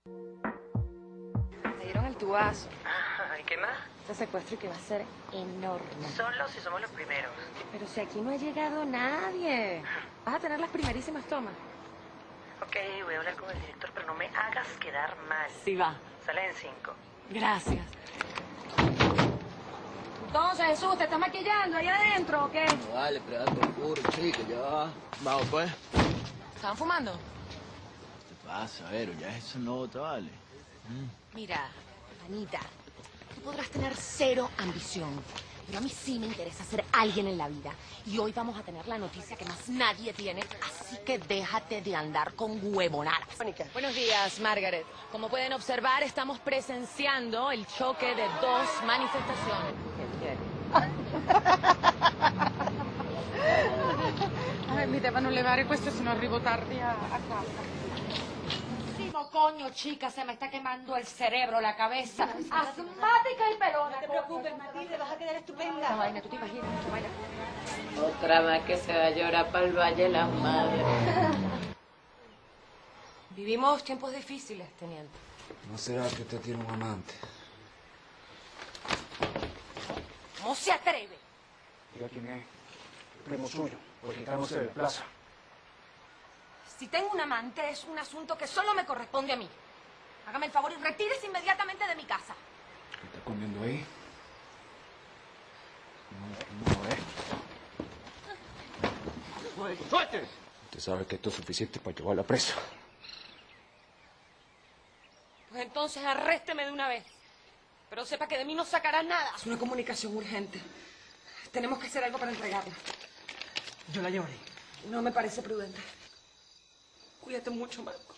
Me dieron el tubazo. ¿Y qué más? Este secuestro que va a ser enorme. Solo si somos los primeros. Pero si aquí no ha llegado nadie. Vas a tener las primerísimas tomas. Ok, voy a hablar con el director, pero no me hagas quedar mal. Sí va. Sale en 5. Gracias. Entonces, Jesús, ¿te estás maquillando ahí adentro o qué? No, vale, pero date oscuro, chico, ya va. Vamos, pues. ¿Estaban fumando? ¿Qué te pasa, Vero? Ya eso no te vale. Mira, Anita, tú podrás tener cero ambición, pero a mí sí me interesa ser alguien en la vida. Y hoy vamos a tener la noticia que más nadie tiene, así que déjate de andar con huevonadas. Mónica. Buenos días, Margaret. Como pueden observar, estamos presenciando el choque de dos manifestaciones. Mi devono levare questo se no arrivo tardi a casa. Coño, chica, se me está quemando el cerebro, la cabeza. Asmática y pelona. No te preocupes, Matilde, vas a quedar estupenda. No, vaina, tú te imaginas, no, vaina. Otra más que se va a llorar para el Valle de las Madres. Vivimos tiempos difíciles, teniente. ¿No será que usted tiene un amante? ¿Cómo se atreve? Diga quién es. Primo suyo, porque acá no se desplaza. Si tengo un amante, es un asunto que solo me corresponde a mí. Hágame el favor y retírese inmediatamente de mi casa. ¿Qué está comiendo ahí? No, ¡Suelte! Usted sabe que esto es suficiente para llevarla presa. Pues entonces arrésteme de una vez. Pero sepa que de mí no sacarás nada. Es una comunicación urgente. Tenemos que hacer algo para entregarla. Yo la llevaré. No me parece prudente. Cuídate mucho, Marco.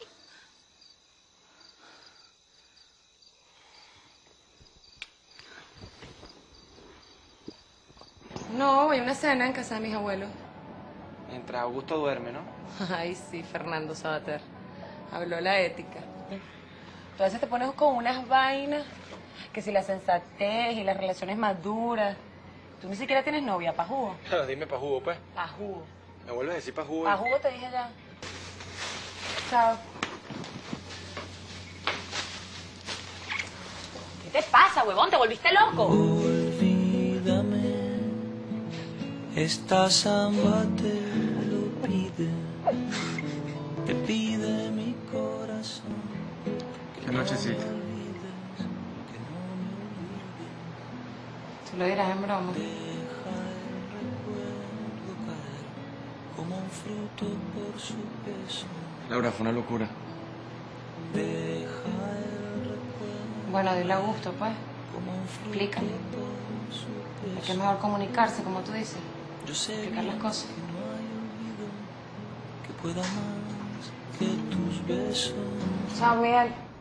No, voy a una cena en casa de mis abuelos. Mientras Augusto duerme, ¿no? Ay, sí, Fernando Sabater. Habló la ética. Tú a veces te pones con unas vainas, que si la sensatez y las relaciones maduras. Tú ni siquiera tienes novia, pa' jugo. Dime pa' jugo, pues. Pa' jugo. ¿Me vuelves a decir pa' jugo? Pa' jugo te dije ya. Chao. ¿Qué te pasa, huevón? ¿Te volviste loco? Olvídame, esta samba te lo pide mi corazón. Qué nochecita. Tú lo dirás en broma. Deja el recuerdo caer como un fruto por su peso. Laura, fue una locura. Deja el recuerdo Bueno, dile a gusto, pues. como un fruto Explícale. por su Es peso. que es mejor comunicarse, como tú dices. Yo sé Explicar las cosas. que no hay olvido que pueda más que tus besos. Chao, Miguel.